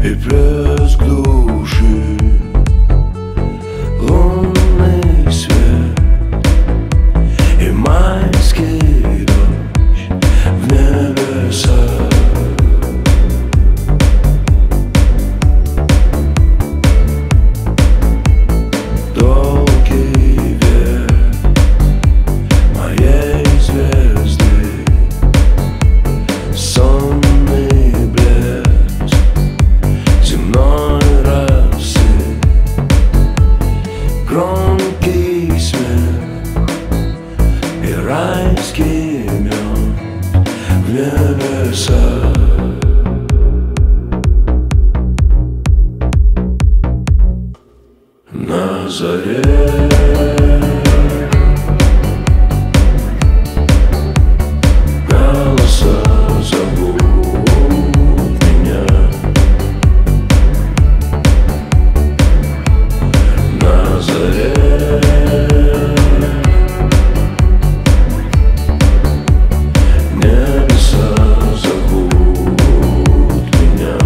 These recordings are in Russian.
и плеск души, лунный свет и майский дождь в небесах. Долгий век моей звезды, сонный блеск земной росы, громкий смех и райский мед в небесах. На заре голоса зовут меня. На заре небеса зовут меня.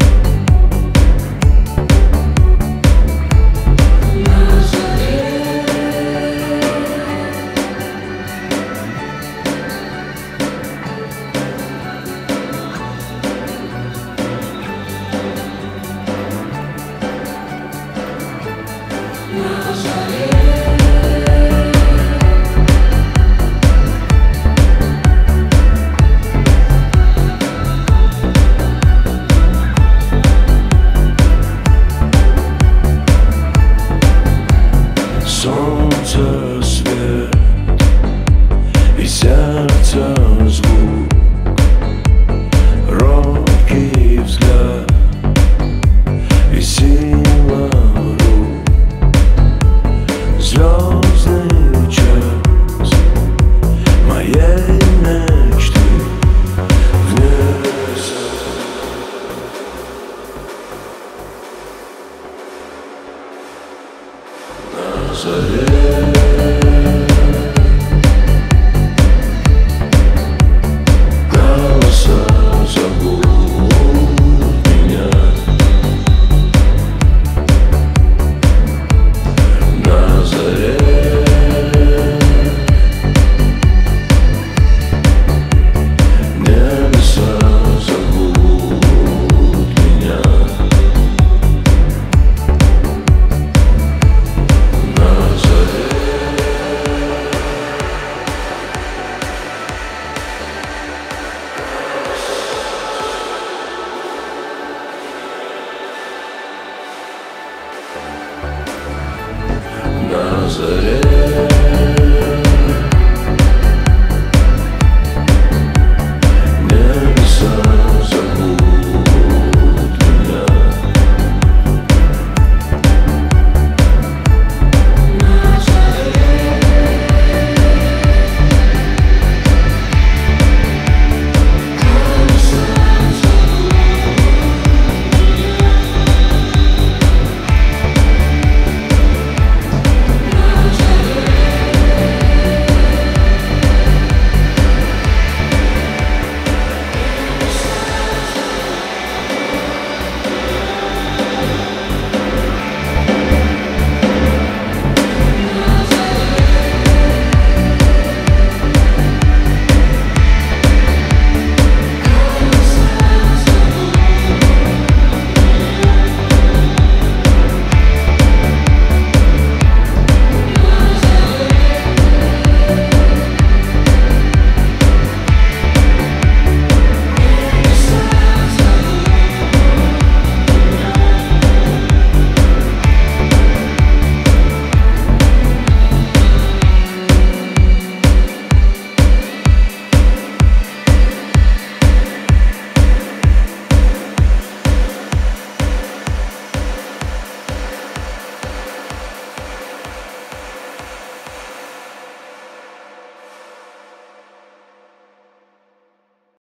Солнце свет и сердце звук, робкий взгляд и сила рук, звездный час моей мечты в небесах. На заре голоса зовут меня. На заре небеса зовут меня. На заре на заре